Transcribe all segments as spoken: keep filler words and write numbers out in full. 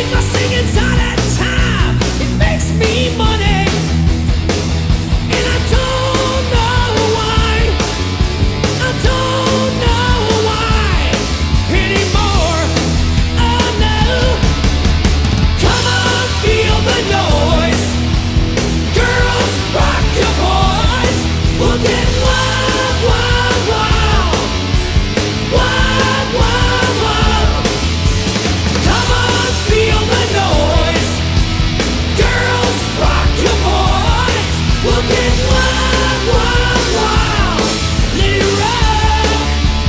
my singing's out of time. It makes me money, and I don't know why. I don't know why anymore. Oh no. Come on, feel the noise. Girls, rock your boys. We'll get wild, wild, wild. Wild, wild, wild. Come on, feel the noise. Girls, rock your boys. We'll get wild, wild, wild. Let it rock.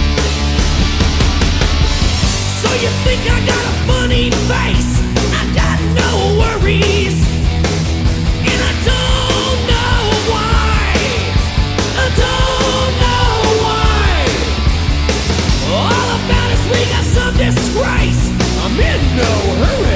So you think I got a funny face? I got no worries, and I don't know why. I don't know why. All about is we got some disgrace. I'm in no hurry.